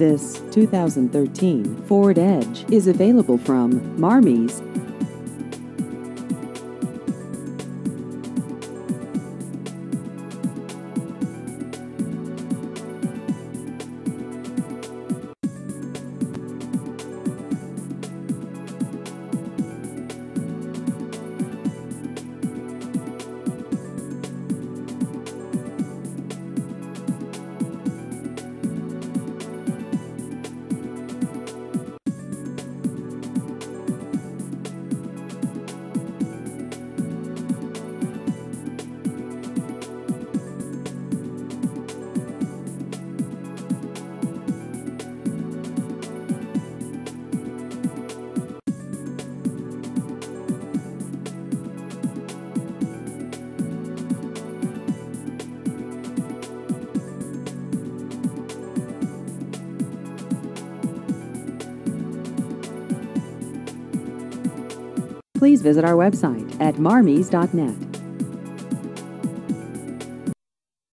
This 2013 Ford Edge is available from Marmies. Please visit our website at marmies.net.